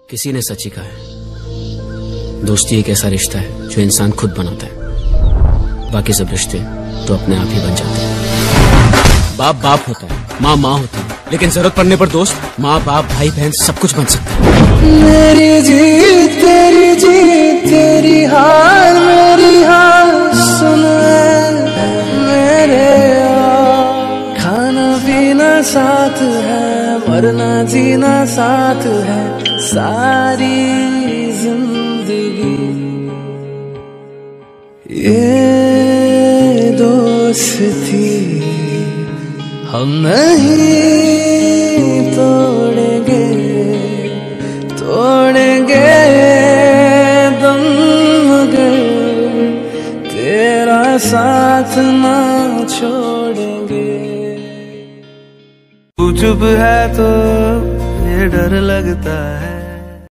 किसी ने सच ही कहा है, दोस्ती एक ऐसा रिश्ता है जो इंसान खुद बनाता है, बाकी सब रिश्ते तो अपने आप ही बन जाते हैं। बाप बाप होता है, माँ माँ होती है, लेकिन जरूरत पड़ने पर दोस्त माँ बाप भाई बहन सब कुछ बन सकता है। मेरी जीत तेरी हार मेरी हार सुन मेरे यार। खाना पीना साथ है, मरना जीना साथ है, सारी जिंदगी ये दोस्ती हम नहीं तोड़ेंगे दम मगर तेरा साथ ना छोड़ेंगे। तू चुप है तो ये डर लगता है।